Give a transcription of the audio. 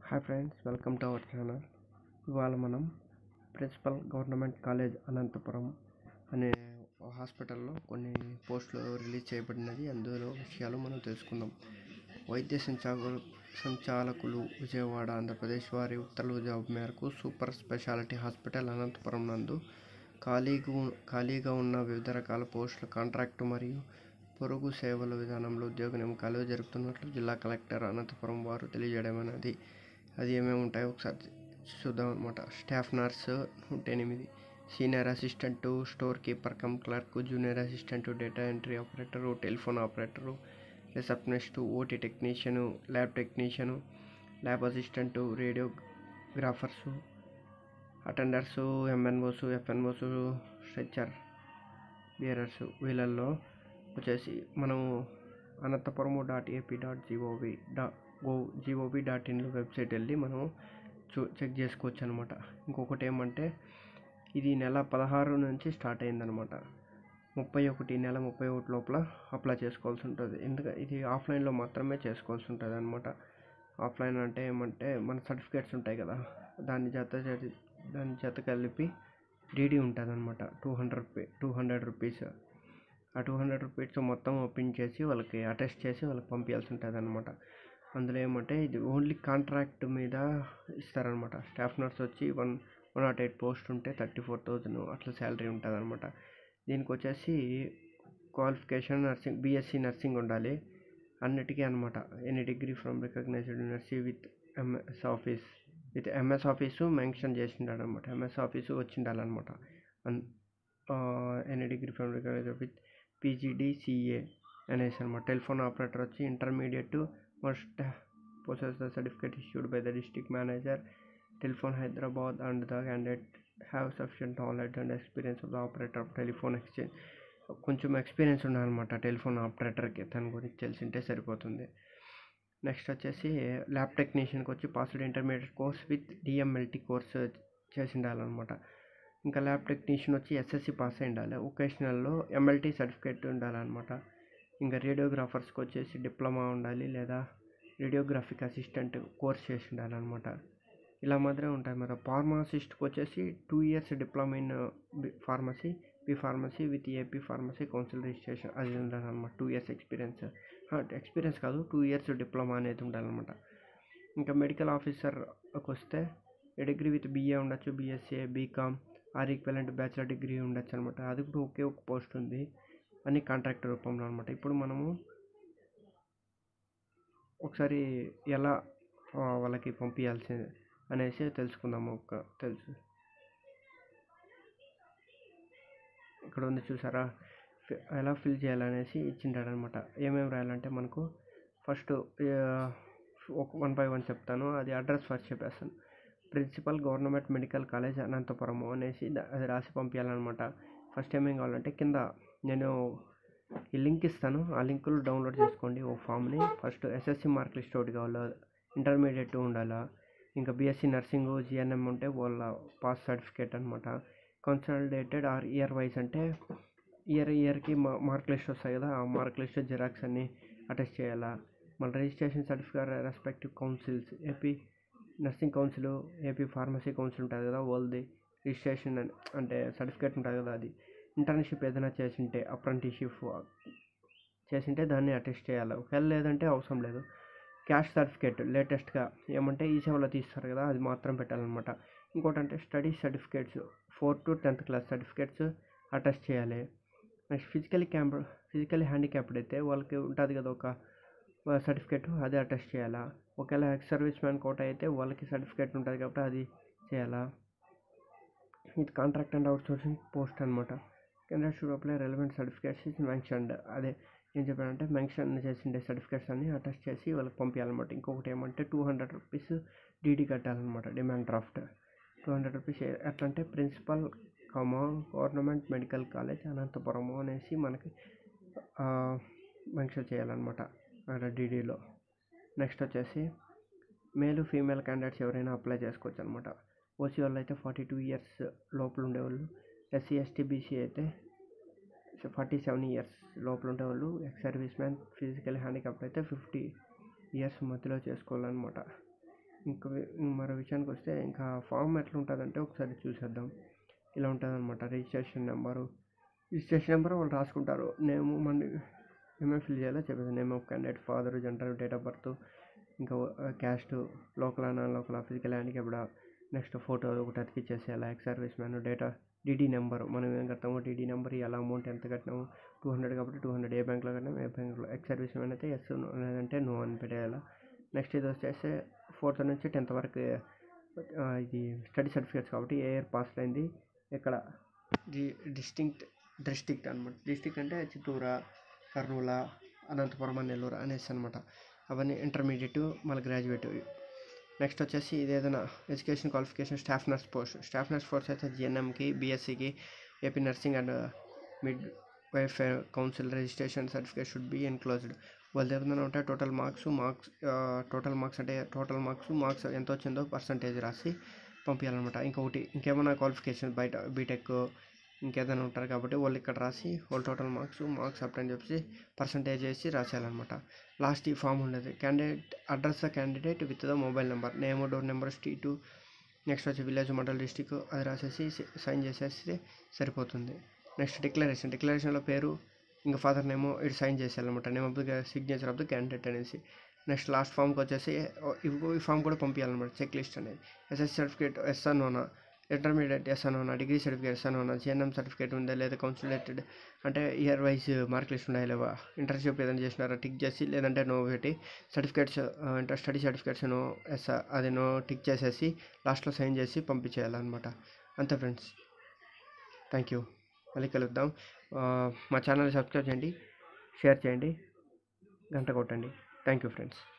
Hi friends, welcome to our channel. ఇవాళ మనం principal government college Anantapuram అనే హాస్పిటల్లో కొన్ని పోస్టులు రిలీజ్ చేయబడినది. అందులో విషయాలు మనం తెలుసుకుందాం. వైద్య సంచాలకులు విజయవాడ ఆంధ్రప్రదేశ్ వారి ఉత్తర్వుల జాబ్ మేరకు సూపర్ స్పెషాలిటీ హాస్పిటల్ అనంతపురం నందు ఖాళీగా ఉన్న వివిధ రకాల పోస్టుల కాంట్రాక్టు మరియు పొరుగు సేవల విధానంలో ఉద్యోగ నియామకాలు జరుపుతున్నట్లు జిల్లా కలెక్టర్ అనంతపురం వారు తెలియజేయడమైనది. అది ఏమేమి ఉంటాయో ఒకసారి చూద్దాం అనమాట. Staff nurse 108, senior assistant, store keeper cum clerk, junior assistant, data entry operator, telephone operator, receptionist, OT technician, lab technician, lab assistant, radiographers, attenders, MNOs, FNOs, stretcher bearers. వీళ్ళల్లో వచ్చేసి మనము anantapuramu.ap.gov.in వెబ్సైట్ వెళ్ళి మనం చెక్ చేసుకోవచ్చు అనమాట. ఇంకొకటి ఏమంటే ఇది నెల 16 నుంచి స్టార్ట్ అయిందనమాట. 31 లోపల అప్లై చేసుకోవాల్సి ఉంటుంది. ఎందుకంటే ఇది ఆఫ్లైన్లో మాత్రమే చేసుకోవాల్సి ఉంటుంది అనమాట. ఆఫ్లైన్ అంటే ఏమంటే మన సర్టిఫికేట్స్ ఉంటాయి కదా, దాని జత కలిపి డీడీ ఉంటుంది అనమాట. 200 రూపీస్. ఆ 200 రూపీస్ మొత్తం పిన్ చేసి వాళ్ళకి అటెస్ట్ చేసి వాళ్ళకి పంపించాల్సి ఉంటుంది అనమాట. అందులో ఏమంటే ఇది ఓన్లీ కాంట్రాక్ట్ మీద ఇస్తారనమాట. స్టాఫ్ నర్స్ వచ్చి 108 పోస్ట్ ఉంటే 34,000 అట్లా శాలరీ ఉంటుంది అనమాట. దీనికి వచ్చేసి క్వాలిఫికేషన్ బీఎస్సీ నర్సింగ్ ఉండాలి అన్నిటికీ అనమాట. Any degree from recognised university with MS office mention చేసి ఉండాలన్నమాట. ఎంఎస్ ఆఫీసు వచ్చి ఉండాలన్నమాట. Any degree from recognised with PGDCA అనేసి అనమాట. టెలిఫోన్ ఆపరేటర్ వచ్చి intermediate must possess the certificate issued by the district manager, Telephone Hyderabad, and the candidate have sufficient knowledge and experience of the operator of telephone exchange. కొంచెం experience ఉండాలన్నమాట telephone ఆపరేటర్కి, దాని గురించి తెలిసింటే సరిపోతుంది. నెక్స్ట్ వచ్చేసి lab టెక్నీషియన్కి వచ్చి passed intermediate course with DMLT course చేసి ఉండాలన్నమాట. ఇంకా ల్యాబ్ టెక్నీషియన్ వచ్చి SSC పాస్ అయి ఉండాలి. ఒకేషనల్లో MLT సర్టిఫికేట్ ఉండాలన్నమాట. ఇంకా రేడియోగ్రాఫర్స్కి వచ్చేసి డిప్లొమా ఉండాలి లేదా రేడియోగ్రాఫిక్ అసిస్టెంట్ కోర్స్ చేసి ఉండాలన్నమాట. ఇలా మాత్రమే ఉంటాయి మరి. ఫార్మసిస్ట్కి వచ్చేసి 2 years diploma in pharmacy, pharmacy with AP pharmacy council registration అది ఉండాలన్నమాట. 2 years ఎక్స్పీరియన్స్ కాదు, 2 years డిప్లొమా అనేది ఉండాలన్నమాట. ఇంకా మెడికల్ ఆఫీసర్కి వస్తే డిగ్రీ విత్ BA ఉండొచ్చు, BSc, BCom or equivalent bachelor degree ఉండొచ్చు అనమాట. అది కూడా ఒకే ఒక పోస్ట్ ఉంది, అని కాంట్రాక్ట్ రూపంలో అనమాట. ఇప్పుడు మనము ఒకసారి ఎలా వాళ్ళకి పంపించాల్సి అనేసి తెలుసుకుందాము. ఇక్కడ ఉంది చూసారా, ఎలా ఫిల్ చేయాలనేసి ఇచ్చింటాడనమాట. ఏమేమి రాయాలంటే మనకు ఫస్ట్ 1 by 1 చెప్తాను. అది అడ్రస్ ఫస్ట్ చెప్పేస్తాను. Principal government medical college Anantapur అనేసి అది రాసి పంపించాలన్నమాట. ఫస్ట్ ఏమేం కావాలంటే కింద నేను ఈ లింక్ ఇస్తాను, ఆ లింకులు డౌన్లోడ్ చేసుకోండి. ఓ ఫామ్ని ఫస్ట్ SSC మార్క్ లిస్ట్ ఒకటి కావాలా, ఇంటర్మీడియట్ ఉండాలా, ఇంకా BSc నర్సింగ్ GNM ఉంటే వాళ్ళ పాస్ సర్టిఫికేట్ అనమాట. కన్సాలిడేటెడ్ ఆర్ ఇయర్ వైజ్ అంటే ఇయర్కి మార్క్ లిస్ట్ వస్తాయి కదా, ఆ మార్క్ లిస్ట్ జిరాక్స్ అన్ని అటెస్ట్ చేయాలా. మళ్ళీ registration certificate respective councils, AP nursing council, AP pharmacy council ఉంటుంది కదా, వాళ్ళది రిజిస్ట్రేషన్ అంటే సర్టిఫికేట్ ఉంటుంది కదా, అది ఇంటర్న్షిప్ ఏదైనా చేసింటే అప్రెంటిస్షిప్ చేసింటే దాన్ని అటెస్ట్ చేయాలి. ఒకవేళ లేదంటే అవసరం లేదు. క్యాస్ట్ సర్టిఫికేట్ లేటెస్ట్గా ఏమంటే ఈ సేవలో తీస్తారు కదా, అది మాత్రం పెట్టాలన్నమాట. ఇంకోటి అంటే study certificates 4th to 10th class certificates attest చేయాలి. నెక్స్ట్ ఫిజికలీ హ్యాండిక్యాప్డ్ అయితే వాళ్ళకి ఉంటుంది కదా ఒక సర్టిఫికేట్, అది అటెస్ట్ చేయాలా. ఒకవేళ ఎక్స్ సర్వీస్ మ్యాన్ కోట అయితే వాళ్ళకి సర్టిఫికేట్ ఉంటుంది కాబట్టి అది చేయాలా. ఇది కాంట్రాక్ట్ అండ్ అవుట్సోర్సింగ్ పోస్ట్ అనమాట. Canada should apply relevant certificates is mentioned. అదే ఏం చెప్పానంటే మెన్షన్ చేసిండే సర్టిఫికేట్స్ అన్ని అటెస్ట్ చేసి వాళ్ళకి పంపించాలన్నమాట. ఇంకొకటి ఏమంటే 200 రూపీస్ DD కట్టాలన్నమాట, డిమాండ్ డ్రాఫ్ట్. 200 రూపీస్ ఎట్లా అంటే principal government medical college Anantapur అనేసి మనకి మెన్షన్ చేయాలన్నమాట అక్కడ DDలో. నెక్స్ట్ వచ్చేసి మేలు ఫీమేల్ క్యాండిడేట్స్ ఎవరైనా అప్లై చేసుకోవచ్చు అనమాట. OC వాళ్ళు అయితే 42 years లోపల ఉండేవాళ్ళు, SC ST BC అయితే 47 years లోపల ఉండేవాళ్ళు, ex service man physical handicapped అయితే 50 years మధ్యలో చేసుకోవాలన్నమాట. ఇంకా మరో విషయానికి వస్తే ఇంకా ఫామ్ ఎట్లా ఉంటుందంటే ఒకసారి చూసేద్దాం. ఇలా ఉంటుందన్నమాట. రిజిస్ట్రేషన్ నెంబరు వాళ్ళు రాసుకుంటారు. నేము మన ఏమేమి ఫిల్ చేయాలో చెప్పేసి name of candidate, father, gender, date of birth, ఇంకా caste, local non local, physical handicapped, next photo ఒకటి అతికిచ్చేసేయాలి. Ex service man, data, DD number మనం ఏం కడతామో డీడీ నెంబర్, ఎలా అమౌంట్ ఎంత కట్టినాము 200 కాబట్టి 200, ఏ బ్యాంక్లో కట్టినాము ఏ బ్యాంక్లో. ఎక్స్ సర్వీస్ మ్యాన్ అయితే ఎస్, లేదంటే నో అని పెట్టేయాలి. నెక్స్ట్ ఇది వచ్చేసి 4th నుంచి 10th వరకు ఇది స్టడీ సర్టిఫికేట్స్ కాబట్టి ఏ ఇయర్ పాస్ అయింది, ఎక్కడ డిస్ట్రిక్ట్ అనమాట. డిస్ట్రిక్ట్ అంటే చిత్తూరు, కర్నూలు, అనంతపురం, నెల్లూరు అనేసి అనమాట. అవన్నీ ఇంటర్మీడియట్ మళ్ళీ గ్రాడ్యుయేట్. నెక్స్ట్ వచ్చేసి ఇది ఏదైనా education qualification, staff nurse post అయితే జిఎన్ఎంకి, బీఎస్సీకి, AP nursing and midwife council registration certificate should be enclosed. వాళ్ళు ఏదైనా ఉంటే టోటల్ మార్క్స్ అంటే టోటల్ మార్క్స్ ఎంత వచ్చిందో పర్సంటేజ్ రాసి పంపించాలన్నమాట. ఇంకేమైనా క్వాలిఫికేషన్ బయట బీటెక్ ఇంకేదైనా ఉంటారు కాబట్టి వాళ్ళు ఇక్కడ రాసి వాళ్ళు టోటల్ మార్క్స్ అప్ అని చెప్పి పర్సంటేజ్ వేసి రాసేయాలన్నమాట. లాస్ట్ ఈ ఫామ్ ఉండేది candidate address candidate with the mobile number, name, door number, street, next వచ్చి విలేజ్, మండల్, డిస్టిక్ అది రాసేసి సైన్ చేసేస్తే సరిపోతుంది. నెక్స్ట్ డిక్లరేషన్లో పేరు ఇంకా ఫాదర్ నేమో ఇటు సైన్ చేసేయాలన్నమాట. Name of the signature of the candidate అనేసి. నెక్స్ట్ లాస్ట్ ఫామ్కి వచ్చేసి ఈ ఫామ్ కూడా పంపించాలన్నమాట. చెక్ లిస్ట్ అనేది ఎస్ఎస్సి సర్టిఫికేట్ ఎస్ అన్నోనా, ఇంటర్మీడియట్ ఎస్ అన్నోనా, డిగ్రీ సర్టిఫికేట్ ఎస్ అన్నోనా, జిఎన్ఎం సర్టిఫికేట్ ఉందా లేదా, కౌన్సిలేటెడ్ అంటే ఇయర్ వైజ్ మార్క్ లిస్ట్ ఉన్నాయా లేవా, ఇంటర్న్షిప్ ఏదైనా చేసినారా టిక్ చేసి, లేదంటే నో పెట్టి, certificates study certificates no yes అది నో టిక్ చేసేసి లాస్ట్లో సైన్ చేసి పంపించేయాలన్నమాట. అంతే ఫ్రెండ్స్, థ్యాంక్ యూ. మళ్ళీ కలుద్దాం. మా ఛానల్ సబ్స్క్రైబ్ చేయండి, షేర్ చేయండి, గంట కొట్టండి. Thank you friends.